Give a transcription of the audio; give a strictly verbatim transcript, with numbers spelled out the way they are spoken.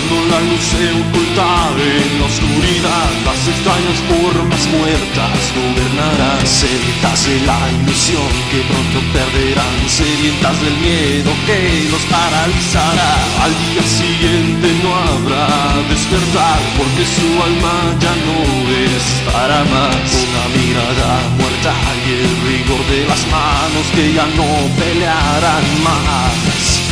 cuando la luz se oculta en la oscuridad, las extrañas formas muertas gobernarán. Sedientas de la ilusión que pronto perderán, sedientas del miedo que los paralizará. Al día siguiente no habrá despertar, porque su alma ya no estará más. Una mirada muerta y el rigor de las manos que ya no pelearán más.